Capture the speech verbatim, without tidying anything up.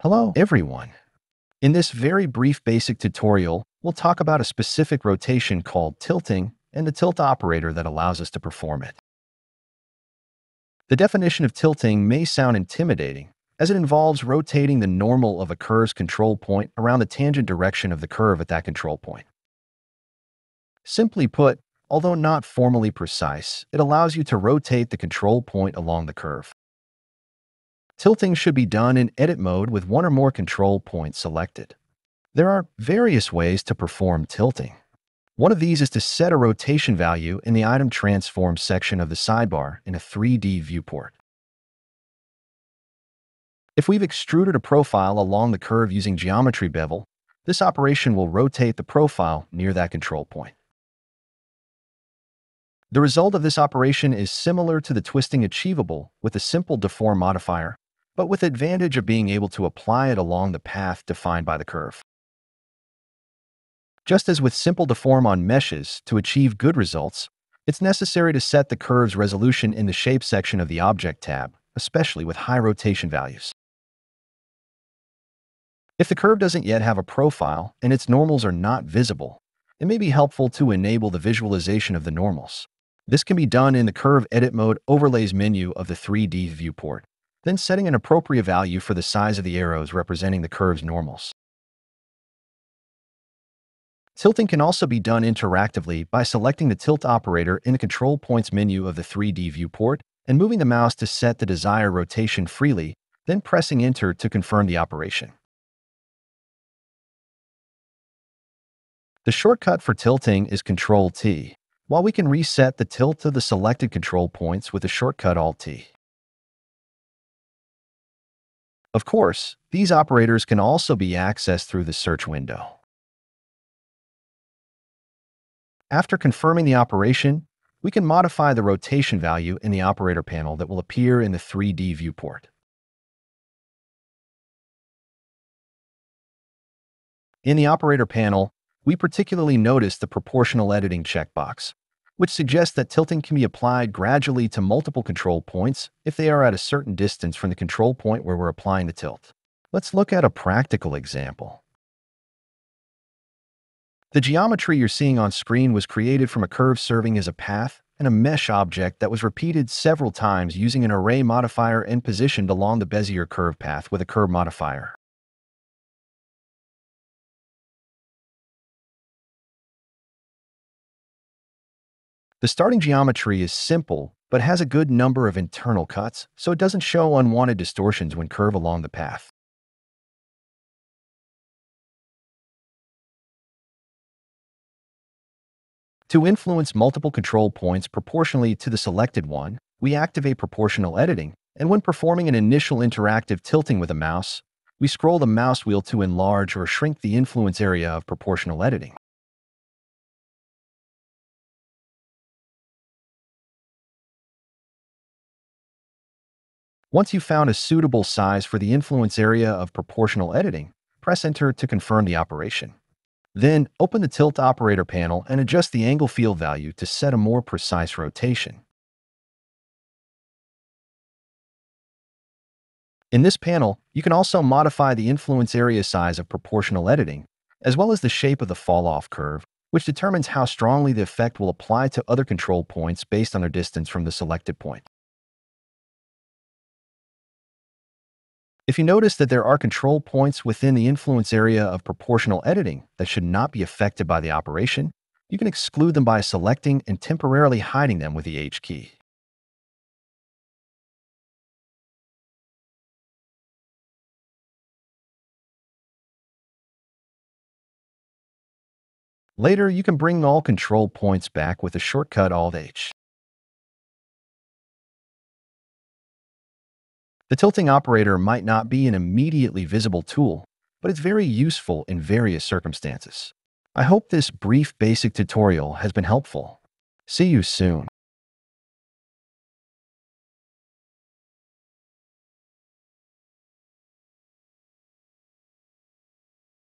Hello, everyone. In this very brief basic tutorial, we'll talk about a specific rotation called tilting and the tilt operator that allows us to perform it. The definition of tilting may sound intimidating, as it involves rotating the normal of a curve's control point around the tangent direction of the curve at that control point. Simply put, although not formally precise, it allows you to rotate the control point along the curve. Tilting should be done in edit mode with one or more control points selected. There are various ways to perform tilting. One of these is to set a rotation value in the Item Transform section of the sidebar in a three D viewport. If we've extruded a profile along the curve using Geometry Bevel, this operation will rotate the profile near that control point. The result of this operation is similar to the twisting achievable with a simple deform modifier, but with the advantage of being able to apply it along the path defined by the curve. Just as with simple deform on meshes, to achieve good results, it's necessary to set the curve's resolution in the Shape section of the Object tab, especially with high rotation values. If the curve doesn't yet have a profile and its normals are not visible, it may be helpful to enable the visualization of the normals. This can be done in the Curve Edit Mode Overlays menu of the three D viewport, then setting an appropriate value for the size of the arrows representing the curve's normals. Tilting can also be done interactively by selecting the tilt operator in the Control Points menu of the three D viewport and moving the mouse to set the desired rotation freely, then pressing Enter to confirm the operation. The shortcut for tilting is Control T, while we can reset the tilt of the selected control points with the shortcut Alt T. Of course, these operators can also be accessed through the search window. After confirming the operation, we can modify the rotation value in the operator panel that will appear in the three D viewport. In the operator panel, we particularly notice the proportional editing checkbox, which suggests that tilting can be applied gradually to multiple control points if they are at a certain distance from the control point where we're applying the tilt. Let's look at a practical example. The geometry you're seeing on screen was created from a curve serving as a path and a mesh object that was repeated several times using an array modifier and positioned along the Bezier curve path with a curve modifier. The starting geometry is simple, but has a good number of internal cuts, so it doesn't show unwanted distortions when curved along the path. To influence multiple control points proportionally to the selected one, we activate proportional editing, and when performing an initial interactive tilting with a mouse, we scroll the mouse wheel to enlarge or shrink the influence area of proportional editing. Once you've found a suitable size for the influence area of proportional editing, press Enter to confirm the operation. Then, open the Tilt Operator panel and adjust the angle field value to set a more precise rotation. In this panel, you can also modify the influence area size of proportional editing, as well as the shape of the fall-off curve, which determines how strongly the effect will apply to other control points based on their distance from the selected point. If you notice that there are control points within the influence area of proportional editing that should not be affected by the operation, you can exclude them by selecting and temporarily hiding them with the H key. Later, you can bring all control points back with the shortcut Alt H. The tilting operator might not be an immediately visible tool, but it's very useful in various circumstances. I hope this brief basic tutorial has been helpful. See you soon.